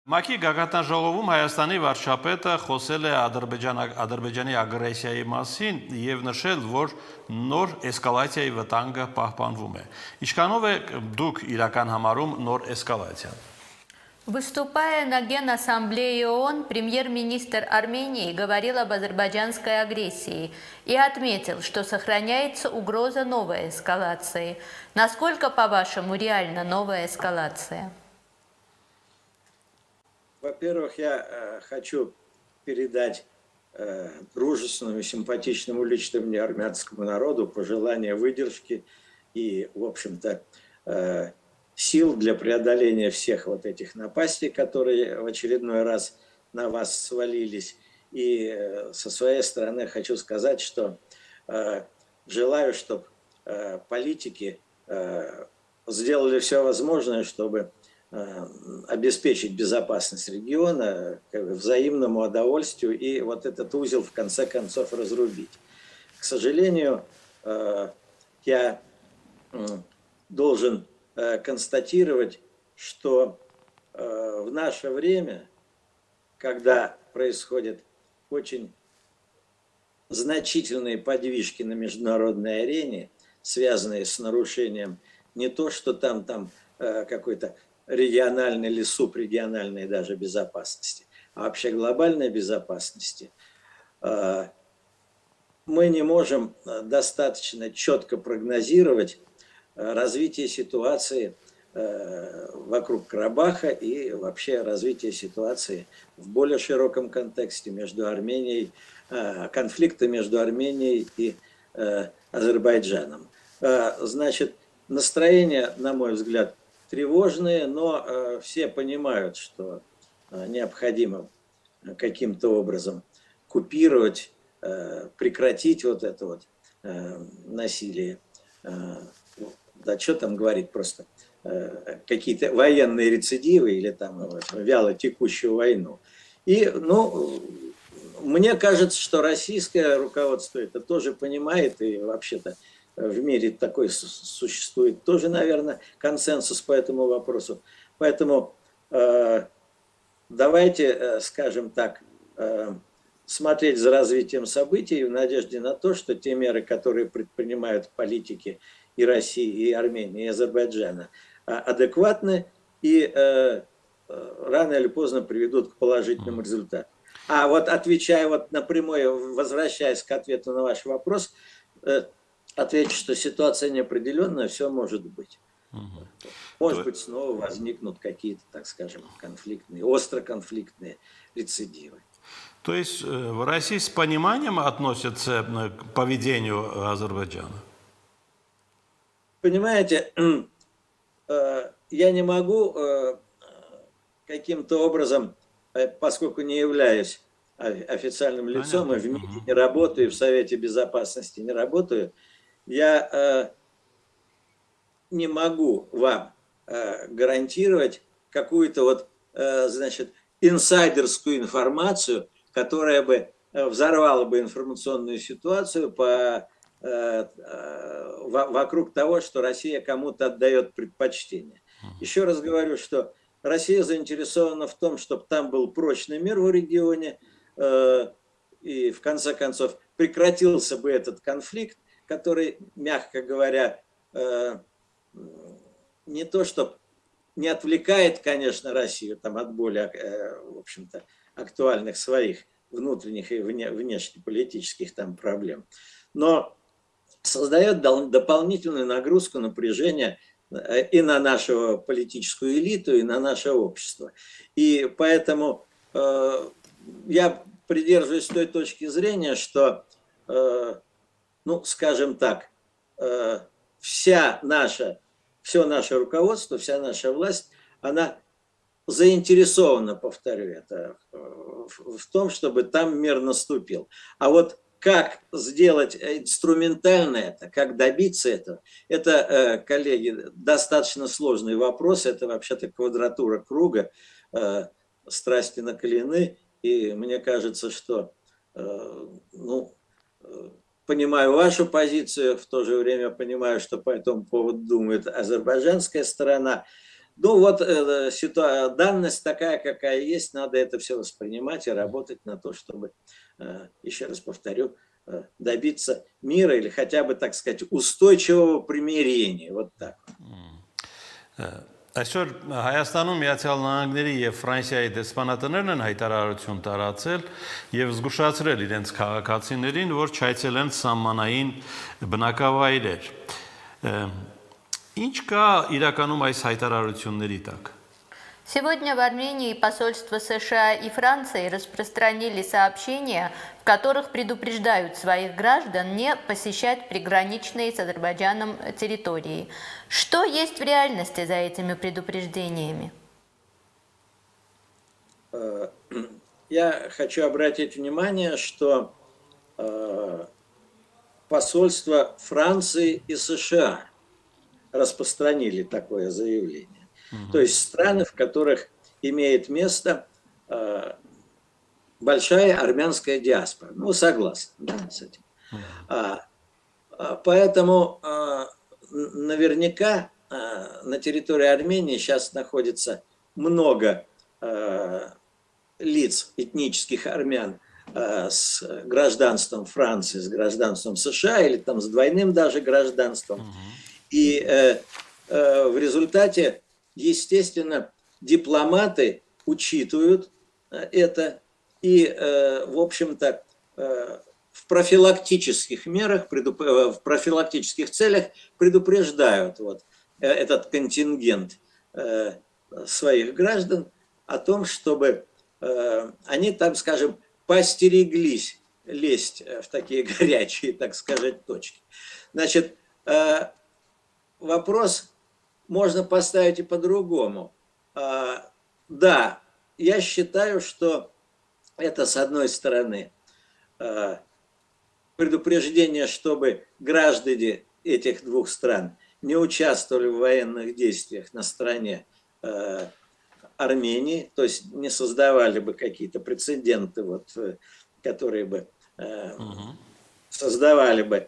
ՄԱԿ-ի գագաթան ժողովում Հայաստանի վարչապետը խոսել է Ադրբեջանի ագրեսիայի մասին եւ նշել, որ նոր էսկալացիայի վտանգը պահպանվում է։ Ինչքանով է դուք իրական համարում նոր էսկալացիան։ Выступая на Генассамблее ООН, премьер-министр Армении говорил об азербайджанской агрессии и отметил, что сохраняется угроза новой эскалации. Насколько, по-вашему, реальна новая эскалация? Во-первых, я хочу передать дружественному и симпатичному лично мне армянскому народу пожелания выдержки и, в общем-то, сил для преодоления всех вот этих напастей, которые в очередной раз на вас свалились. И со своей стороны хочу сказать, что желаю, чтобы политики сделали все возможное, чтобы обеспечить безопасность региона, взаимному удовольствию и вот этот узел в конце концов разрубить. К сожалению, я должен констатировать, что в наше время, когда происходят очень значительные подвижки на международной арене, связанные с нарушением не то, что там какой-то региональной или субрегиональной даже безопасности, а вообще глобальной безопасности, мы не можем достаточно четко прогнозировать развитие ситуации вокруг Карабаха и вообще развитие ситуации в более широком контексте между Арменией, конфликта между Арменией и Азербайджаном. Значит, настроение, на мой взгляд, тревожные, но все понимают, что необходимо каким-то образом купировать, прекратить вот это вот насилие. Да что там говорить, просто какие-то военные рецидивы или там вяло текущую войну. И, ну, мне кажется, что российское руководство это тоже понимает, и вообще-то в мире такой существует тоже, наверное, консенсус по этому вопросу. Поэтому давайте, скажем так, смотреть за развитием событий в надежде на то, что те меры, которые предпринимают политики и России, и Армении, и Азербайджана, адекватны и рано или поздно приведут к положительному результату. А вот отвечая вот напрямую, возвращаясь к ответу на ваш вопрос, отвечу, что ситуация неопределенная, все может быть. Может быть, снова возникнут какие-то, так скажем, конфликтные, остро конфликтные рецидивы. То есть в России с пониманием относятся к поведению Азербайджана? Понимаете, я не могу каким-то образом, поскольку не являюсь официальным лицом, и в МИДе не работаю, и в Совете Безопасности не работаю, я не могу вам гарантировать какую-то вот, значит, инсайдерскую информацию, которая бы взорвала бы информационную ситуацию вокруг того, что Россия кому-то отдает предпочтение. Еще раз говорю, что Россия заинтересована в том, чтобы там был прочный мир в регионе, и в конце концов прекратился бы этот конфликт, который, мягко говоря, не то что не отвлекает, конечно, Россию там, от более, в общем-то, актуальных своих внутренних и внешнеполитических там проблем, но создает дополнительную нагрузку, напряжение и на нашу политическую элиту, и на наше общество. И поэтому я придерживаюсь той точки зрения, что, ну, скажем так, все наше руководство, вся наша власть, она заинтересована, повторю это, в том, чтобы там мир наступил. А вот как сделать инструментально это, как добиться этого, это, коллеги, достаточно сложный вопрос, это вообще-то квадратура круга, страсти накалены, и мне кажется, что, ну, понимаю вашу позицию, в то же время понимаю, что по этому поводу думает азербайджанская сторона. Ну вот данность такая, какая есть, надо это все воспринимать и работать на то, чтобы, еще раз повторю, добиться мира или хотя бы, так сказать, устойчивого примирения. Вот так. Այսօր Հայաստանում Միացյալ Նահանգների եւ Ֆրանսիայի դեսպանատներն են հայտարարություն տարածել եւ զգուշացրել իրենց քաղաքացիներին, որ չայցելեն սահմանային բնակավայրեր։ Ինչ կա իրականում այս հայտարարությունների տակ։ Сегодня в Армении посольства США и Франции распространили сообщения, в которых предупреждают своих граждан не посещать приграничные с Азербайджаном территории. Что есть в реальности за этими предупреждениями? Я хочу обратить внимание, что посольства Франции и США распространили такое заявление. То есть страны, в которых имеет место большая армянская диаспора. Ну, согласен, да, с этим. Поэтому наверняка на территории Армении сейчас находится много лиц, этнических армян с гражданством Франции, с гражданством США или там с двойным даже гражданством. И в результате, естественно, дипломаты учитывают это и, в общем-то, в профилактических мерах, в профилактических целях предупреждают вот этот контингент своих граждан о том, чтобы они там, скажем, поостереглись лезть в такие горячие, так сказать, точки. Значит, вопрос можно поставить и по-другому. Да, я считаю, что это, с одной стороны, предупреждение, чтобы граждане этих двух стран не участвовали в военных действиях на стороне Армении, то есть не создавали бы какие-то прецеденты, вот, которые бы создавали бы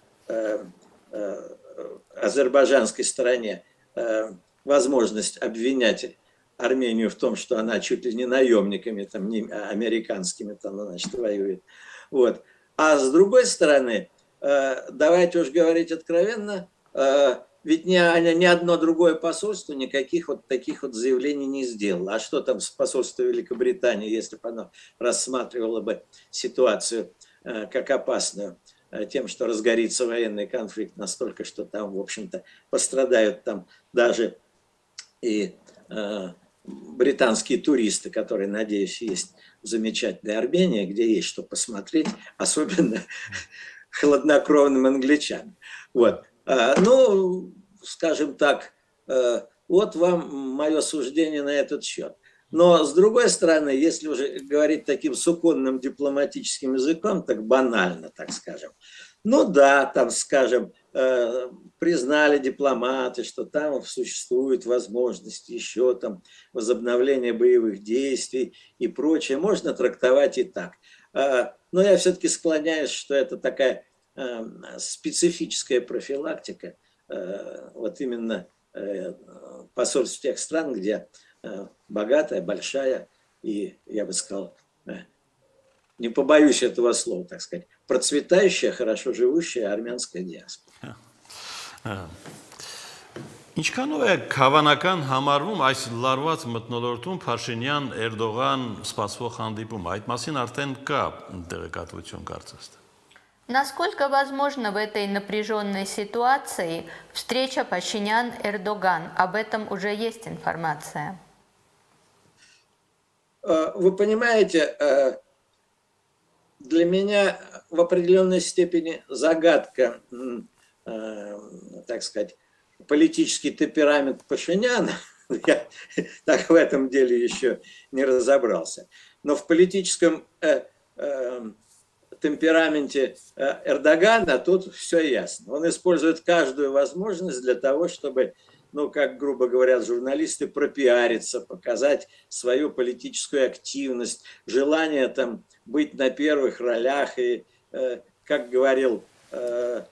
азербайджанской стороне возможность обвинять Армению в том, что она чуть ли не наемниками там, не американскими там, значит, воюет. Вот. А с другой стороны, давайте уж говорить откровенно, ведь ни одно другое посольство никаких вот таких вот заявлений не сделало. А что там посольство Великобритании, если бы оно рассматривало бы ситуацию как опасную, тем, что разгорится военный конфликт настолько, что там, в общем-то, пострадают там даже и британские туристы, которые, надеюсь, есть в замечательной Армении, где есть что посмотреть, особенно хладнокровным англичанам. Вот. Ну, скажем так, вот вам мое суждение на этот счет. Но, с другой стороны, если уже говорить таким суконным дипломатическим языком, так банально, так скажем, ну да, там, скажем, признали дипломаты, что там существует возможность еще там возобновления боевых действий и прочее. Можно трактовать и так. Но я все-таки склоняюсь, что это такая специфическая профилактика, вот именно посольств тех стран, где богатая, большая и, я бы сказал, не побоюсь этого слова, так сказать, процветающая, хорошо живущая армянская диаспора. Ինչքանով է հավանական համարվում այս լարված մթնոլորտում Փաշինյան-Էրդողան սպասվող հանդիպումը, այդ մասին արդեն կա տեղեկատվություն կարծես թե։ Насколько возможно в этой напряженной ситуации встреча Пашинян-Эрдоган? Об этом уже есть информация. Вы понимаете, для меня в определенной степени загадка, так сказать, политический темперамент Пашиняна, я так в этом деле еще не разобрался, но в политическом темпераменте Эрдогана тут все ясно. Он использует каждую возможность для того, чтобы, ну, как грубо говорят журналисты, пропиариться, показать свою политическую активность, желание там быть на первых ролях. И, как говорил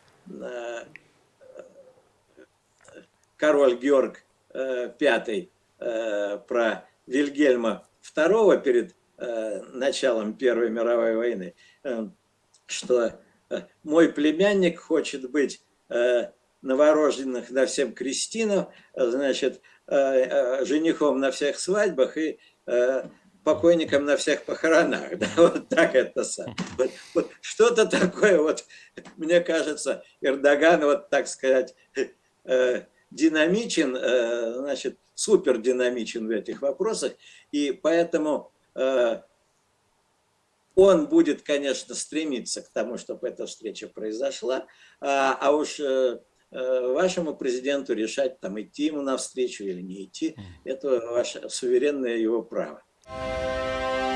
король Георг V, про Вильгельма II перед началом Первой мировой войны, что мой племянник хочет быть новорожденных на всем крестинах, значит, женихом на всех свадьбах и покойником на всех похоронах. Да, вот так это сам. Вот что-то такое, вот, мне кажется, Эрдоган, вот так сказать, динамичен, значит, супер динамичен в этих вопросах, и поэтому он будет, конечно, стремиться к тому, чтобы эта встреча произошла, а уж вашему президенту решать, там, идти ему навстречу или не идти, это ваше суверенное его право.